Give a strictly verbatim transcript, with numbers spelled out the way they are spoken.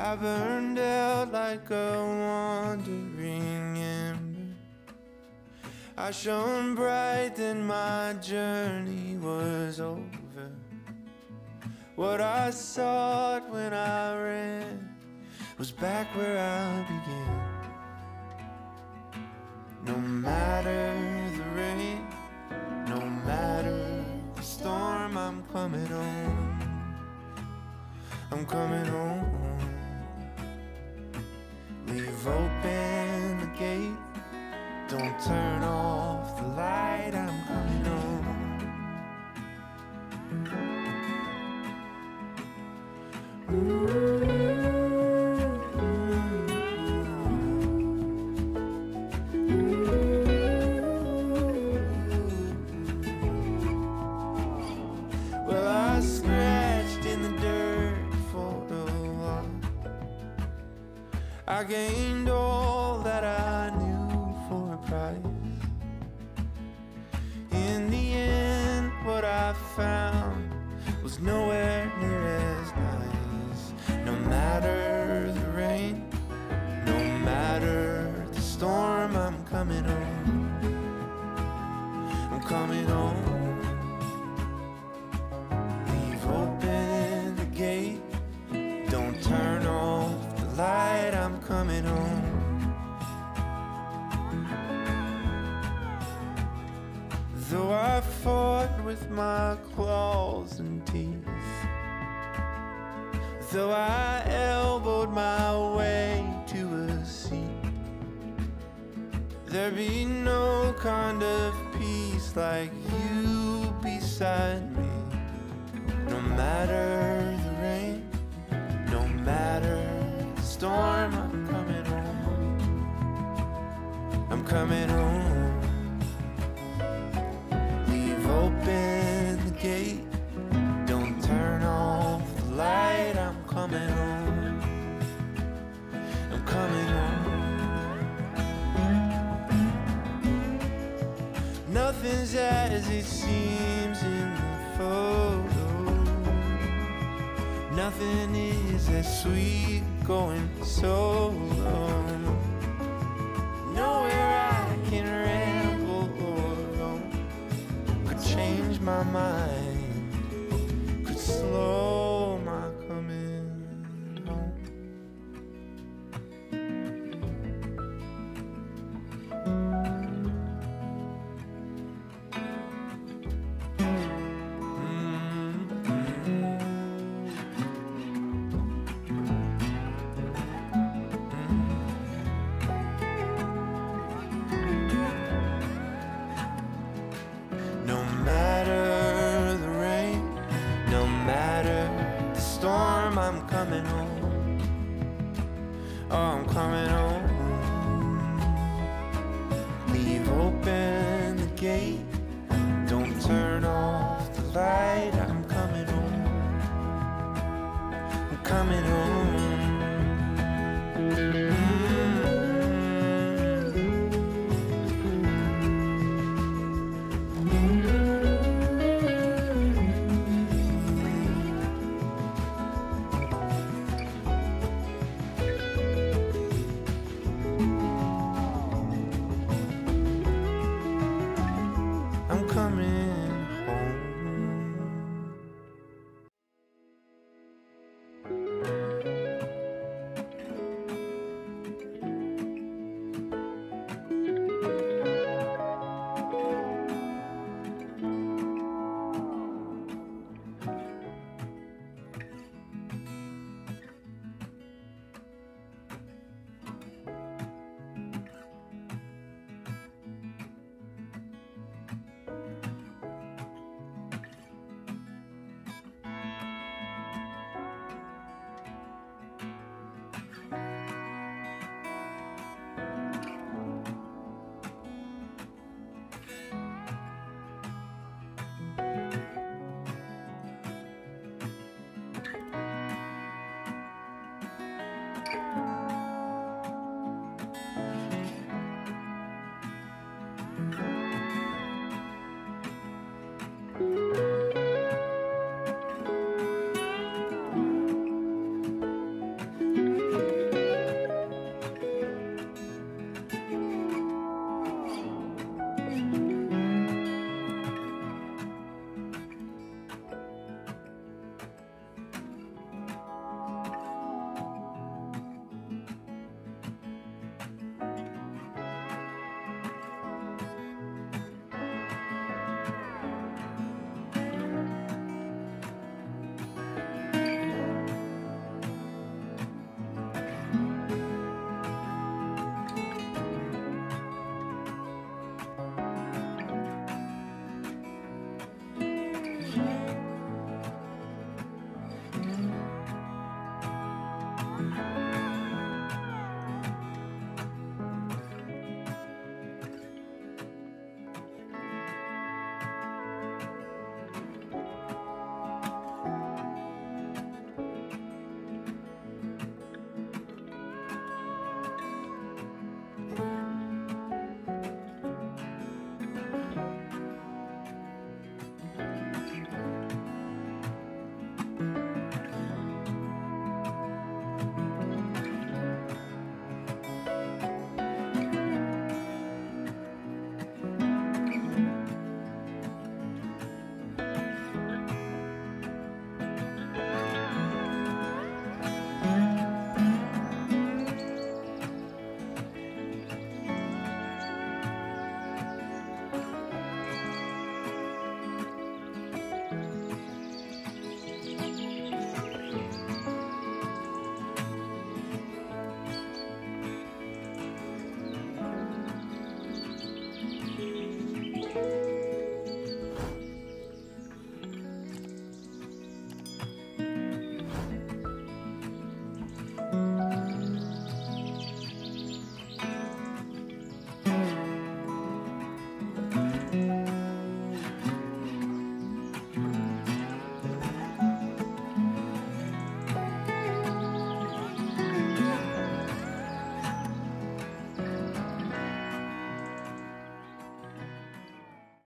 I burned out like a wandering ember. I shone bright, then my journey was over. What I sought when I ran was back where I began. No matter the rain, no matter the storm, I'm coming home. I'm coming home. Leave open the gate, don't turn off the light, I'm coming home. Ooh. Well, I scratched in the dirt for a while. I gained all that I knew for a price. In the end, what I found was nowhere near as nice. No matter the rain, no matter the storm, I'm coming home. I'm coming home. Leave open the gate, don't turn off the light, I'm coming home. Though I fought with my claws and teeth, though I elbowed my way to a seat, there'd be no kind of peace like you beside me. No matter the rain, no matter the storm, I'm coming home. I'm coming home. Leave open the gate, don't turn off the light, I'm coming home. I'm coming home. Nothing's as it seems in the photo. Nothing is as sweet going solo. Nowhere I can ramble or roam could change my mind, could slow my coming home. No matter the rain, no matter the storm, I'm coming home. Oh, I'm coming home. Leave open the gate, don't turn off the light, I'm coming home. I'm coming home.